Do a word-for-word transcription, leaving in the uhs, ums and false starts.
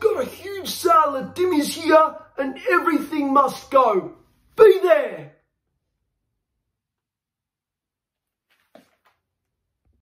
got a huge sale at Dimmy's here and everything must go. Be there!